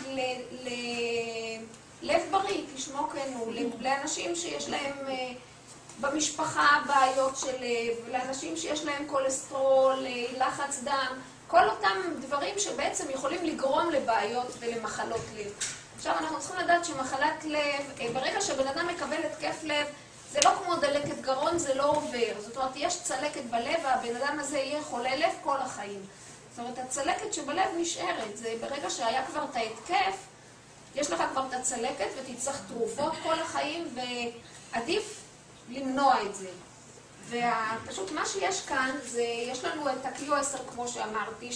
ללב בריא, כשמו כן הוא, לאנשים שיש להם במשפחה בעיות של לב, לאנשים שיש להם כולסטרול, לחץ דם, כל אותם דברים שבעצם יכולים לגרום לבעיות ולמחלות לב. עכשיו אנחנו צריכים לדעת שמחלת לב, ברגע שבן אדם מקבל התקף לב, זה לא כמו דלקת גרון, זה לא עובר. זאת אומרת, יש צלקת בלב והבן אדם הזה יהיה חולה לב כל החיים. זאת אומרת, הצלקת שבלב נשארת, זה ברגע שהיה כבר את ההתקף, יש לך כבר את הצלקת ותצטרך תרופות כל החיים, ועדיף למנוע את זה. ופשוט מה שיש כאן, זה, יש לנו את ה-קיו עשר, כמו שאמרתי,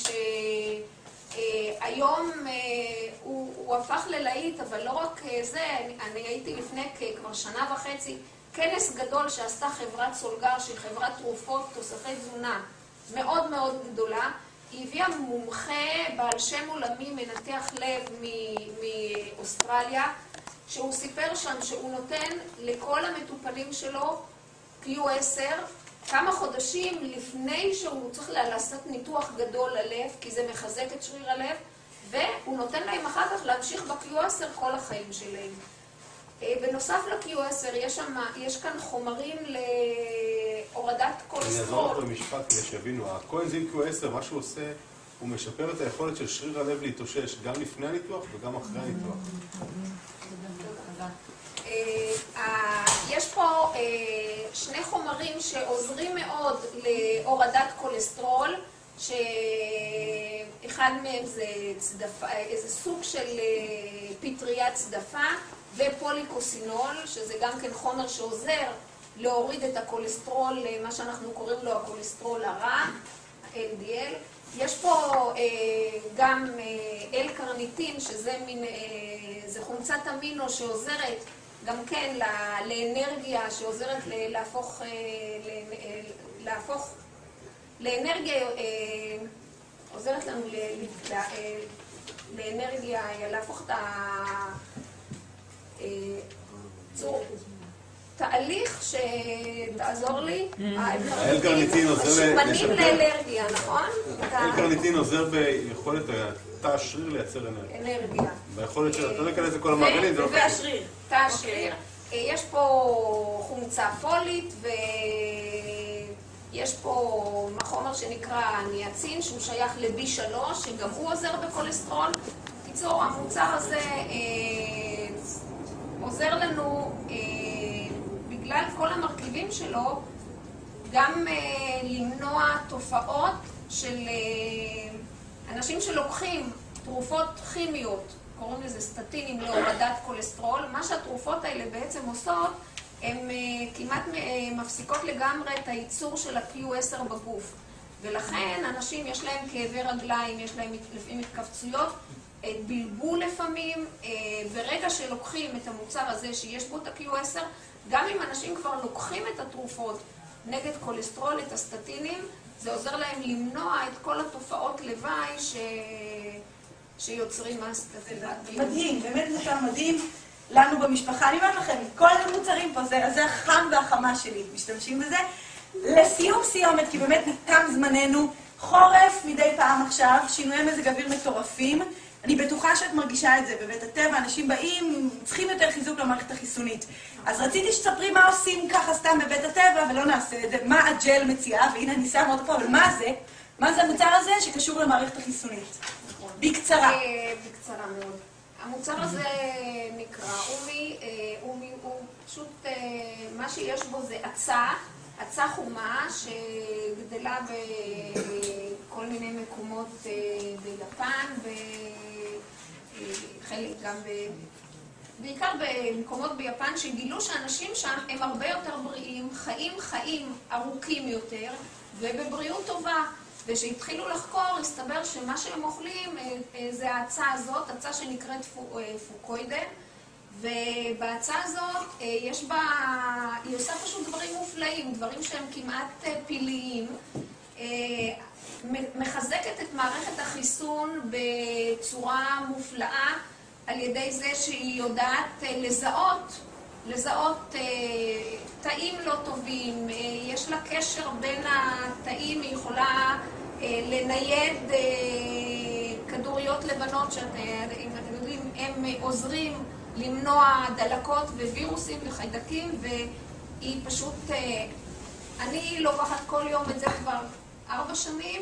שהיום הוא, הוא הפך ללהיט, אבל לא רק זה, אני, אני הייתי לפני כבר שנה וחצי, כנס גדול שעשתה חברת סולגר, שהיא חברת תרופות, תוספי תזונה, מאוד מאוד גדולה, היא הביאה מומחה בעל שם עולמי, מנתח לב מאוסטרליה, שהוא סיפר שם שהוא נותן לכל המטופלים שלו קיו עשר כמה חודשים לפני שהוא צריך לעשות ניתוח גדול ללב, כי זה מחזק את שריר הלב, והוא נותן להם אחר כך להמשיך ב-קיו עשר כל החיים שלהם. בנוסף ל-קיו עשר יש, שם, יש כאן חומרים להורדת כולסטרול. אני אעזור לך במשפט כדי שיבינו. הקוינזים קיו עשר, מה שהוא עושה, הוא משפר את היכולת של שריר הלב להתאושש גם לפני הניתוח וגם אחרי הניתוח. יש פה שני חומרים שעוזרים מאוד להורדת כולסטרול, שאחד מהם זה צדפה, איזה סוג של פטריית צדפה, ופוליקוסינול, שזה גם כן חומר שעוזר להוריד את הכולסטרול, מה שאנחנו קוראים לו הכולסטרול הרע, אל די אל. יש פה אה, גם אה, אל-קרניטין, שזה מין, אה, זה חומצת אמינו שעוזרת גם כן לאנרגיה, שעוזרת להפוך, אה, להפוך לאנרגיה, אה, עוזרת לנו ל, ל, אה, לאנרגיה, להפוך את ה... צור, תהליך שתעזור לי, האל-קרניטין עוזר שומנים לאלרגיה, נכון? האל-קרניטין עוזר ביכולת תא השריר לייצר אנרגיה. אנרגיה. ביכולת של, אתה לא ניכנס לכל המעגלים, זה לא זה השריר. תא השריר. יש פה חומצה פולית ויש פה חומר שנקרא ניאצין, שהוא שייך ל-בי שלוש, שגם הוא עוזר בכולסטרול. בקיצור, המוצר הזה אה, עוזר לנו, אה, בגלל כל המרכיבים שלו, גם אה, למנוע תופעות של אה, אנשים שלוקחים תרופות כימיות, קוראים לזה סטטינים להורדת כולסטרול. מה שהתרופות האלה בעצם עושות, הן uh, כמעט uh, מפסיקות לגמרי את הייצור של ה-קיו עשר בגוף. ולכן אנשים יש להם כאבי רגליים, יש להם לפעמים התכווצויות, בלבול לפעמים. Uh, ברגע שלוקחים את המוצר הזה שיש בו את ה-קיו עשר, גם אם אנשים כבר לוקחים את התרופות נגד כולסטרול, את הסטטינים, זה עוזר להם למנוע את כל התופעות לוואי ש... שיוצרים מהסטטינים. מדהים, באמת מוצר מדהים. לנו במשפחה, אני אומרת לכם, כל המוצרים פה, זה, זה החם והחמה שלי, משתמשים בזה. לסיום סיומת, כי באמת תם זמננו, חורף מדי פעם עכשיו, שינויי מזג אוויר מטורפים. אני בטוחה שאת מרגישה את זה בבית הטבע, אנשים באים, צריכים יותר חיזוק למערכת החיסונית. אז רציתי שתספרי מה עושים ככה סתם בבית הטבע, ולא נעשה את זה, מה הג'ל מציעה, והנה אני שמה אותו פה, אבל מה זה? מה זה המוצר הזה שקשור למערכת החיסונית? בקצרה. בקצרה מאוד. המוצר הזה נקרא אומי, אומי הוא פשוט, מה שיש בו זה עצה, עצה חומה שגדלה בכל מיני מקומות ביפן, וחלק גם, בעיקר במקומות ביפן שגילו שאנשים שם הם הרבה יותר בריאים, חיים חיים ארוכים יותר ובבריאות טובה. ושהתחילו לחקור, הסתבר שמה שהם אוכלים זה ההצעה הזאת, הצעה שנקראת פוקוידה, ובהצעה הזאת יש בה, היא עושה פשוט דברים מופלאים, דברים שהם כמעט פיליים, מחזקת את מערכת החיסון בצורה מופלאה על ידי זה שהיא יודעת לזהות, לזהות תאים לא טובים, יש לה קשר בין התאים, היא יכולה לנייד כדוריות לבנות, שאם אתם יודעים, הם עוזרים למנוע דלקות ווירוסים וחיידקים, והיא פשוט, אני לוקחת כל יום את זה כבר ארבע שנים,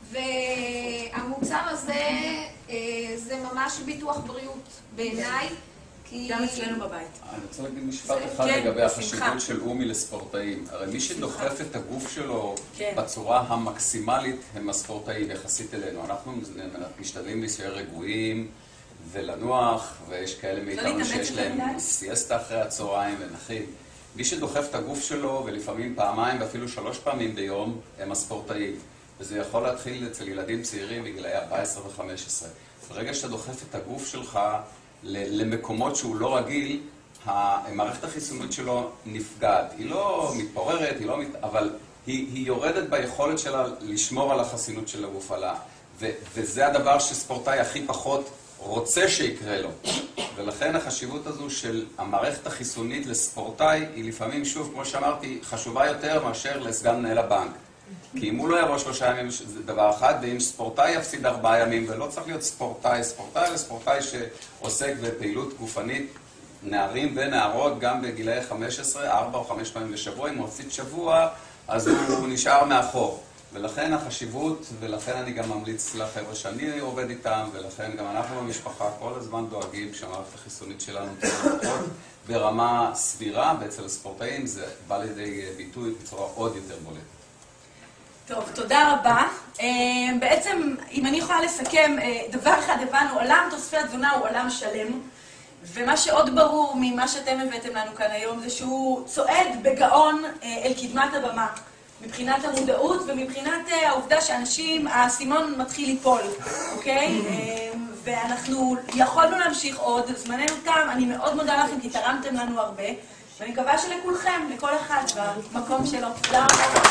והמוצר הזה זה ממש ביטוח בריאות בעיניי. גם אצלנו בבית. אני רוצה להגיד משפט אחד לגבי החשיבות של אומי לספורטאים. הרי מי שדוחף את הגוף שלו בצורה המקסימלית הם הספורטאים יחסית אלינו. אנחנו משתדלים להישאר רגועים ולנוח, ויש כאלה מאיתנו שיש להם סיאסטה אחרי הצהריים ונחים. מי שדוחף את הגוף שלו, ולפעמים פעמיים ואפילו שלוש פעמים ביום, הם הספורטאים. וזה יכול להתחיל אצל ילדים צעירים בגילאי ארבע עשרה וחמש עשרה. ברגע שאתה דוחף את הגוף שלך למקומות שהוא לא רגיל, המערכת החיסונית שלו נפגעת. היא לא מתפוררת, היא לא מת... אבל היא, היא יורדת ביכולת שלה לשמור על החסינות של הגוף עלה. ו... וזה הדבר שספורטאי הכי פחות רוצה שיקרה לו. ולכן החשיבות הזו של המערכת החיסונית לספורטאי היא לפעמים, שוב, כמו שאמרתי, חשובה יותר מאשר לסגן מנהל הבנק. כי אם הוא לא יבוא שלושה ימים זה דבר אחד, ואם ספורטאי יפסיד ארבעה ימים, ולא צריך להיות ספורטאי, ספורטאי לספורטאי שעוסק בפעילות גופנית, נערים ונערות, גם בגילאי חמש עשרה, ארבע או חמש פעמים בשבוע, אם הוא מפסיד שבוע, אז הוא נשאר מאחור. ולכן החשיבות, ולכן אני גם ממליץ לחבר'ה שאני עובד איתם, ולכן גם אנחנו במשפחה כל הזמן דואגים שהמערכת החיסונית שלנו תהיה ברמה סבירה, ואצל הספורטאים זה בא לידי ביטוי בצורה עוד יותר בולטת. טוב, תודה רבה. בעצם, אם אני יכולה לסכם, דבר אחד הבנו, עולם תוספי התזונה הוא עולם שלם, ומה שעוד ברור ממה שאתם הבאתם לנו כאן היום, זה שהוא צועד בגאון אל קדמת הבמה, מבחינת המודעות ומבחינת העובדה שאנשים, האסימון מתחיל ליפול, אוקיי? ואנחנו יכולנו להמשיך עוד, זמננו תם, אני מאוד מודה לכם כי תרמתם לנו הרבה, ואני מקווה שלכולכם, לכל אחד במקום שלו. תודה רבה.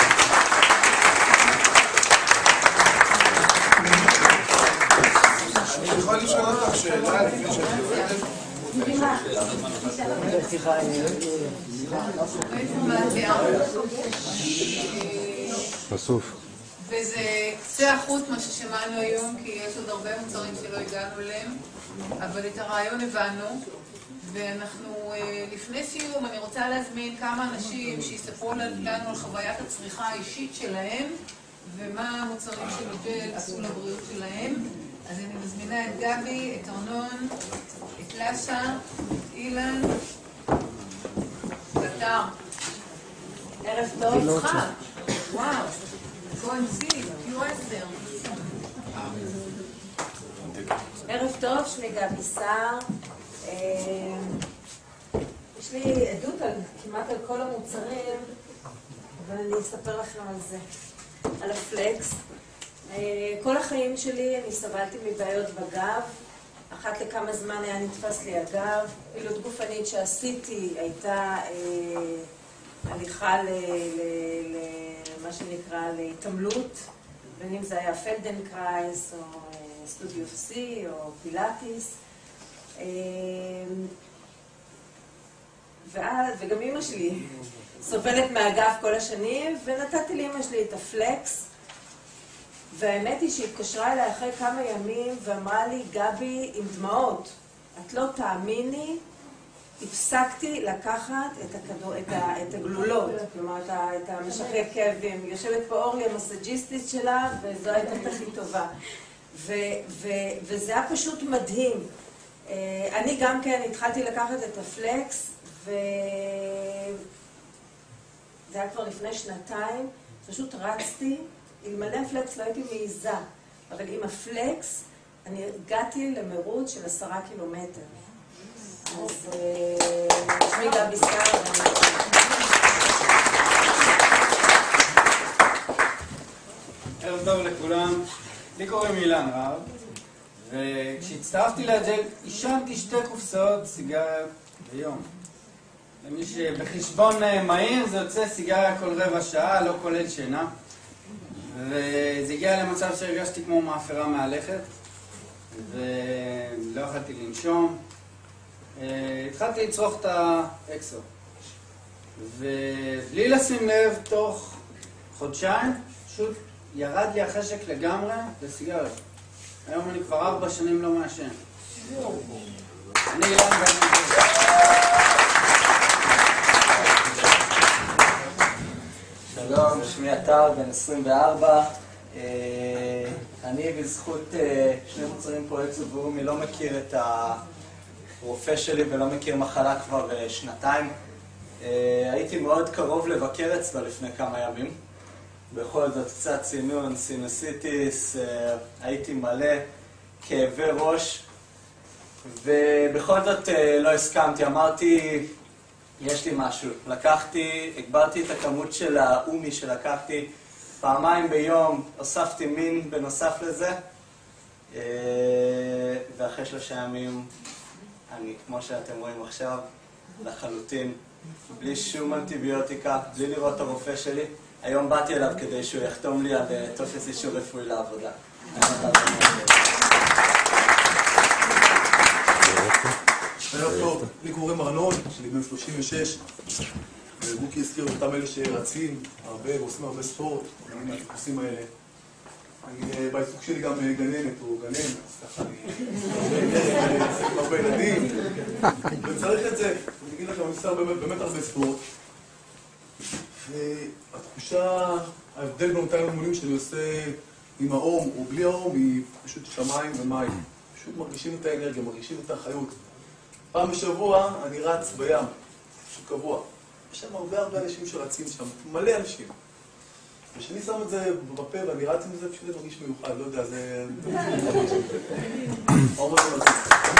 אני יכול לשאול אותך שאלה לפני שאני יורדת? בסוף. וזה קצה החוט מה ששמענו היום, כי יש עוד הרבה מוצרים שלא הגענו אליהם, אבל את הרעיון הבנו, ואנחנו לפני סיום אני רוצה להזמין כמה אנשים שיספרו לנו על חוויית הצריכה האישית שלהם, ומה המוצרים של הג'ל עשו לבריאות שלהם. אז אני מזמינה את גבי, את ארנון, את לשה, את אילן, ואתר. ערב טוב. יצחק. וואו. כהן סיג, קיו עשר. ערב טוב, שמי גבי סער. יש לי עדות על כמעט על כל המוצרים, אבל אני אספר לכם על זה, על הפלקס. כל החיים שלי אני סבלתי מבעיות בגב. אחת לכמה זמן היה נתפס לי הגב. פעילות גופנית שעשיתי הייתה הליכה למה שנקרא להתעמלות, בין אם זה היה פלדנקרייס או סטודיו פסי או פילאטיס. וגם אמא שלי סובלת מהגב כל השנים, ונתתי לאמא שלי את הפלקס. והאמת היא שהתקשרה אליי אחרי כמה ימים ואמרה לי, גבי, עם דמעות, את לא תאמיני, הפסקתי לקחת את, הכדור, את, ה, את הגלולות, כלומר את, ה, את המשכי כאבים. יושבת פה אורלי המסאג'יסטית שלה, וזו הייתה הכי טובה. ו, ו, וזה היה פשוט מדהים. אני גם כן התחלתי לקחת את הפלקס, וזה היה כבר לפני שנתיים, פשוט רצתי, אלמלא הפלקס לא הייתי מעיזה, אבל עם הפלקס אני הגעתי למרוץ של עשרה קילומטר. אז שמי גבי סער. ערב טוב לכולם, לי קוראים אילן רב, וכשהצטרפתי לג'ל עישנתי שתי קופסאות סיגריה ביום. למי שבחשבון מהיר זה יוצא סיגריה כל רבע שעה, לא כולל שינה. וזה הגיע למצב שהרגשתי כמו מאפרה מהלכת, ולא יכולתי לנשום. התחלתי לצרוך את האקסו, ובלי לשים לב, תוך חודשיים פשוט ירד לי החשק לגמרי לסיגריות. היום אני כבר ארבע שנים לא מעשן. אני אילן ואני... שלום, שמי אתר, בן עשרים וארבע. אני בזכות שני מוצרים פה אקסו ואומי לא מכיר את הרופא שלי ולא מכיר מחלה כבר שנתיים. הייתי מאוד קרוב לבקר אצלו לפני כמה ימים. בכל זאת קצת צינון, סינוסיטיס, הייתי מלא כאבי ראש, ובכל זאת לא הסכמתי, אמרתי יש לי משהו. לקחתי, הגברתי את הכמות של האומי שלקחתי פעמיים ביום, הוספתי מין בנוסף לזה, ואחרי שלושה ימים אני, כמו שאתם רואים עכשיו, לחלוטין, בלי שום אנטיביוטיקה, בלי לראות את הרופא שלי. היום באתי אליו כדי שהוא יחתום לי על טופס אישור רפואי לעבודה. ערב טוב, לי קוראים ארנון, שלי בן שלושים ושש, ובוקי הזכיר אותם אלה שרצים הרבה ועושים הרבה ספורט, אני מהטיפוסים האלה. אני בעיסוק שלי גם גננת או גנן, אז ככה אני עושה עם הרבה ילדים, וצריך את זה. אני אגיד לכם, אני עושה באמת הרבה ספורט. והתחושה, ההבדל בין אותם אימונים שאני עושה עם האום או בלי האום היא פשוט שמיים ומים. פשוט מרגישים את האנרגיה, מרגישים את החיות. פעם בשבוע אני רץ בים, פשוט קבוע. יש שם הרבה הרבה אנשים שרצים שם, מלא אנשים. וכשאני שם את זה בפה ואני רץ עם זה, פשוט זה מרגיש מיוחד, לא יודע, זה... אור מה זה מרגיש.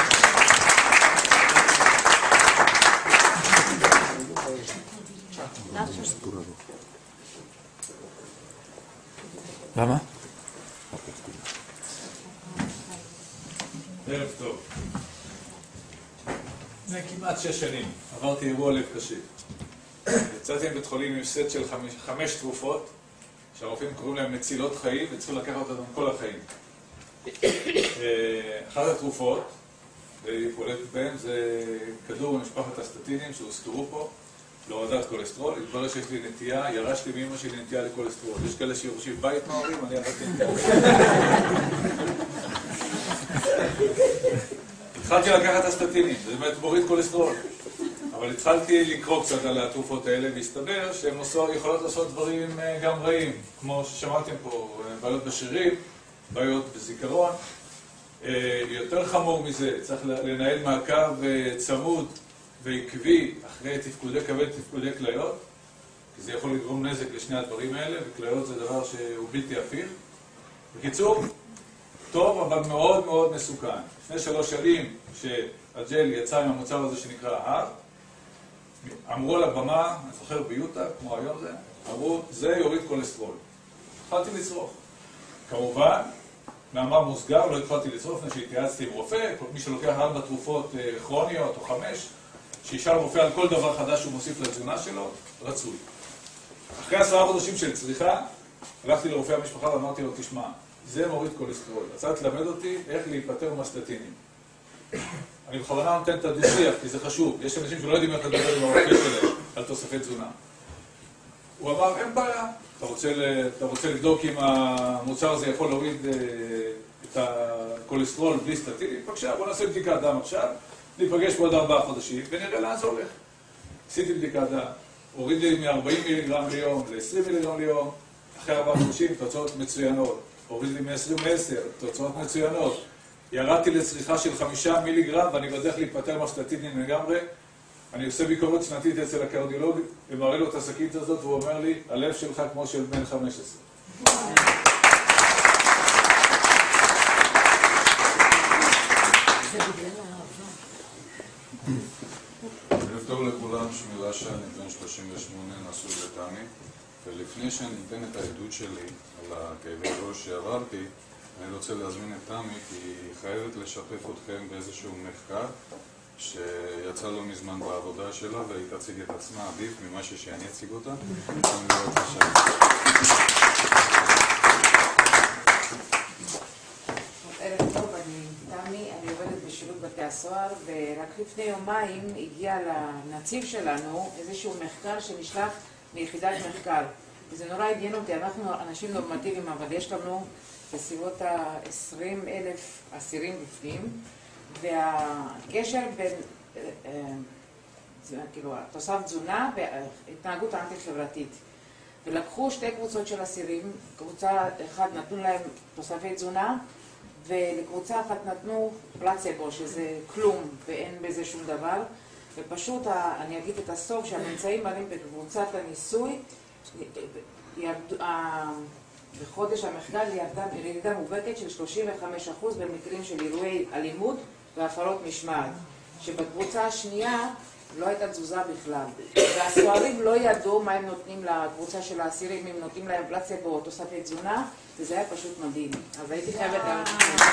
למה? ערב טוב. לפני כמעט שש שנים עברתי אירוע לב קשה. יצאתי מבית חולים עם סט של חמש, חמש תרופות שהרופאים קוראים להם מצילות חיים וצריכים לקחת אותם כל החיים. אחת התרופות, ופולט בהן, זה כדור ממשפחת הסטטינים שהוזכרו פה להורדת כולסטרול. התברר שיש לי נטייה, ירשתי מאמא שלי נטייה לכולסטרול. יש כאלה שיורשים בית מההורים, אני ירשתי נטייה לכולסטרול. התחלתי לקחת הסטטינים, זה באמת מוריד כולסטרול. אבל התחלתי לקרוא קצת על התרופות האלה, והסתבר שהן יכולות לעשות דברים גם רעים. כמו ששמעתם פה, בעיות בשרירים, בעיות בזיכרון. יותר חמור מזה, צריך לנהל מעקב צמוד ועקבי אחרי תפקודי כבד ותפקודי כליות, כי זה יכול לגרום נזק לשני הדברים האלה, וכליות זה דבר שהוא בלתי הפיך. בקיצור, טוב אבל מאוד מאוד מסוכן. לפני שלוש שנים שהג'ל יצא עם המוצר הזה שנקרא האב, אמרו על הבמה, אני זוכר ביוטה, כמו היום זה, אמרו, זה יוריד כולסטרול. התחלתי לצרוך. כמובן, מאמר מוסגר, לא התחלתי לצרוך, לפני שהתייעצתי עם רופא, מי שלוקח ארבע תרופות כרוניות או חמש, שישאל רופא על כל דבר חדש שהוא מוסיף לתזונה שלו, רצוי. אחרי עשרה חודשים של צריכה, הלכתי לרופא המשפחה ואמרתי לו, תשמע, זה מוריד כולסטרול. רצה ללמד אותי איך להיפטר מהסטטינים. אני בכוונה נותן את הדו-שיח, כי זה חשוב. יש אנשים שלא יודעים איך לדבר עם הרופא שלהם על תוספי תזונה. הוא אמר, אין בעיה. אתה רוצה, אתה רוצה לבדוק אם המוצר הזה יכול להוריד את הכולסטרול בלי סטטינים? בבקשה, בוא נעשה בדיקת דם עכשיו, ניפגש בעוד ארבעה חודשים ונראה לאן זה הולך. עשיתי בדיקת דם, הוריד לי מ-ארבעים מיליגרם ליום ל-עשרים מיליגרם ליום, אחרי ארבעה חודשים תוצאות מצוינות. הוריד לי מ-עשרים לעשר, תוצאות מצוינות. ירדתי לצריכה של חמישה מיליגרם ואני בדרך להיפטר מהסטטינים לגמרי. אני עושה ביקורת שנתית אצל הקרדיולוג ומראה לו את השקית הזאת והוא אומר לי, הלב שלך כמו של בן חמש עשרה. ערב טוב לכולם, שמי לשה, אני בן שלושים ושמונה, נשוי לתמי, ולפני שאני אתן את העדות שלי על הכאבי ראש שעברתי, אני רוצה להזמין את תמי כי היא חייבת לשתף אתכם באיזשהו מחקר שיצא לא מזמן בעבודה שלה, והיא תציג את עצמה עדיף ממה שאני אציג אותה. ערב טוב, אני תמי, אני עובדת בשירות בתי הסוהר, ורק לפני יומיים הגיע לנציב שלנו איזשהו מחקר שנשלח מיחידת מחקר. וזה נורא עניין אותי, אנחנו אנשים נורמטיביים, אבל יש לנו בסביבות ה-עשרים אלף אסירים בפנים, והקשר בין כאילו, תוסף תזונה והתנהגות אנטי-חברתית. ולקחו שתי קבוצות של אסירים, קבוצה אחת נתנו להם תוספי תזונה, ולקבוצה אחת נתנו פלצבו, שזה כלום ואין בזה שום דבר. ופשוט, אני אגיד את הסוף, שהממצאים מראים בקבוצת הניסוי, ירד, בחודש המחקר ירדה ירידה מובהקת של שלושים וחמישה אחוז במקרים של אירועי אלימות והפרות משמעת, שבקבוצה השנייה לא הייתה תזוזה בכלל. והסוהרים לא ידעו מה הם נותנים לקבוצה של האסירים, אם נותנים להם פלצבו או תוספי תזונה, וזה היה פשוט מדהים. אז הייתי חייבת גם...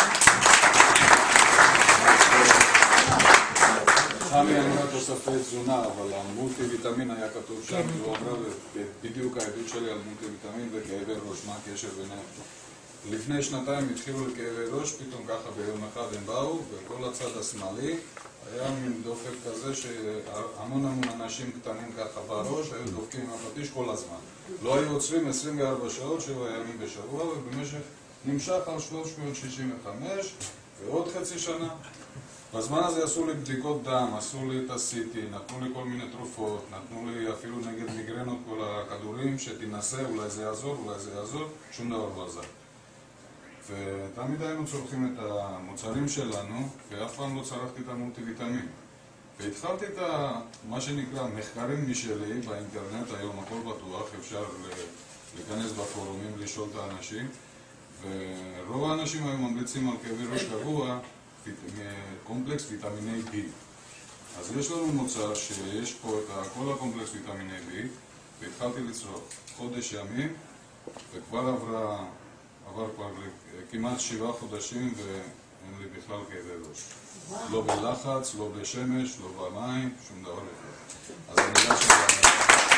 תמי אמרה תוספי תזונה, אבל המולטי ויטמין היה כתוב שם, והוא אמרה בדיוק העדות שלי על מולטי ויטמין וכאבי ראש, מה הקשר ביניהם. לפני שנתיים התחילו לכאבי ראש, פתאום ככה ביום אחד הם באו, וכל הצד השמאלי היה מין דופק כזה שהמון המון אנשים קטנים ככה בראש, היו דופקים עם הפטיש כל הזמן. לא היו עוצרים עשרים וארבע שעות, שבע ימים בשבוע, ובמשך נמשך על שלוש מאות שישים וחמש ועוד חצי שנה. בזמן הזה עשו לי בדיקות דם, עשו לי את ה-סי טי, נתנו לי כל מיני תרופות, נתנו לי אפילו נגד מיגרנות כל הכדורים, שתנסה, אולי זה יעזור, אולי זה יעזור, שום דבר לא עזר. ותמיד היינו צורכים את המוצרים שלנו, ואף פעם לא צרכתי את המולטי-ויטמין. והתחלתי את מה שנקרא מחקרים משלי באינטרנט, היום הכל בטוח, אפשר להיכנס בפורומים, לשאול את האנשים, ורוב האנשים היו ממליצים על כאבי ראש קבוע, קומפלקס ויטמיני B. אז יש לנו מוצר שיש פה את כל הקומפלקס ויטמיני B, והתחלתי לצרוך חודש ימים, וכבר עברה, עבר כבר כמעט שבעה חודשים ואין לי בכלל כאבי ראש. לא בלחץ, לא בשמש, לא במים, שום דבר אחר. אז אני יודע שזה...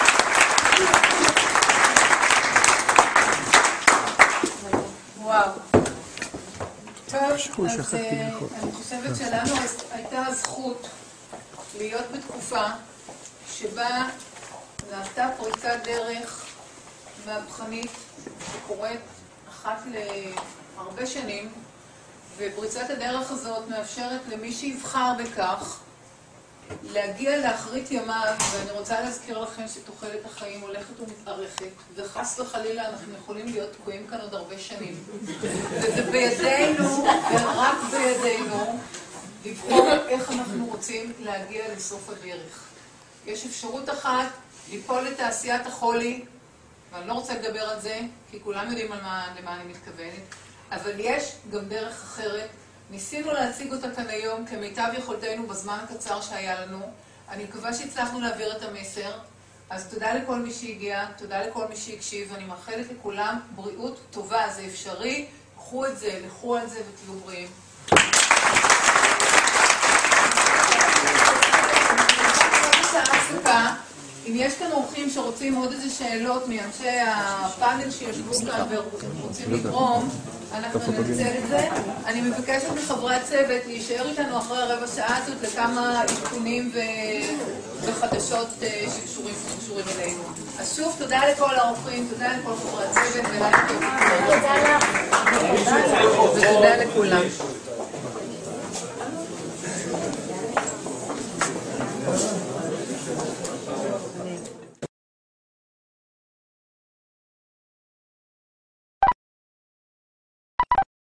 וואו. טוב, אז אני חושבת שלנו הייתה הזכות להיות בתקופה שבה נעשתה פריצת דרך מהפכנית שקורית אחת להרבה שנים, ופריצת הדרך הזאת מאפשרת למי שיבחר בכך להגיע לאחרית ימיו, ואני רוצה להזכיר לכם שתוחלת החיים הולכת ומתארכת, וחס וחלילה אנחנו יכולים להיות תקועים כאן עוד הרבה שנים. וזה בידינו, ורק בידינו, לבחור איך אנחנו רוצים להגיע לסוף הדרך. יש אפשרות אחת, ליפול לתעשיית החולי, ואני לא רוצה לדבר על זה, כי כולם יודעים על מה, למה אני מתכוונת, אבל יש גם דרך אחרת. ניסינו להציג אותה כאן היום כמיטב יכולתנו בזמן הקצר שהיה לנו. אני מקווה שהצלחנו להעביר את המסר. אז תודה לכל מי שהגיע, תודה לכל מי שהקשיב, ואני מאחלת לכולם בריאות טובה, זה אפשרי. קחו את זה, לכו על זה ותהיו בריאים. אם יש כאן אורחים שרוצים עוד איזה שאלות מאנשי הפאנל שיושבו כאן ורוצים לתרום, אנחנו ננצל את זה. אני מבקשת מחברי הצוות להישאר איתנו אחרי הרבע שעה הזאת לכמה עדכונים וחדשות שקשורים אלינו. אז שוב, תודה לכל האורחים, תודה לכל חברי הצוות, ותודה לכולם.